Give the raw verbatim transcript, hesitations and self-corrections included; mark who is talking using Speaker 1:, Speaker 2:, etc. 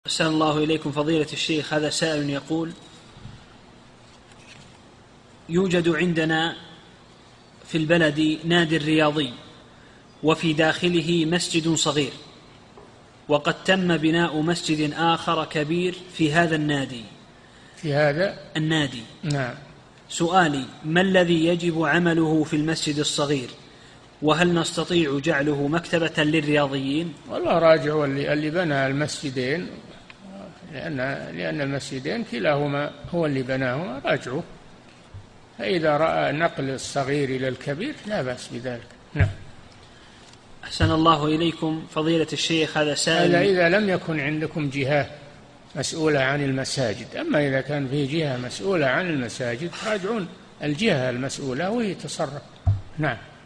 Speaker 1: أحسن الله إليكم فضيلة الشيخ. هذا سائل يقول: يوجد عندنا في البلد نادي رياضي وفي داخله مسجد صغير، وقد تم بناء مسجد آخر كبير في هذا النادي
Speaker 2: في هذا
Speaker 1: النادي
Speaker 2: نعم.
Speaker 1: سؤالي: ما الذي يجب عمله في المسجد الصغير؟ وهل نستطيع جعله مكتبة للرياضيين؟
Speaker 2: والله راجعوا اللي, اللي بنى المسجدين، لأن, لأن المسجدين كلاهما هو اللي بناهما، راجعوا. فإذا رأى نقل الصغير إلى الكبير لا بأس بذلك. نعم.
Speaker 1: أحسن الله إليكم فضيلة الشيخ. هذا سائل:
Speaker 2: هذا إذا لم يكن عندكم جهة مسؤولة عن المساجد. أما إذا كان في جهة مسؤولة عن المساجد راجعون الجهة المسؤولة وهي تصرف. نعم.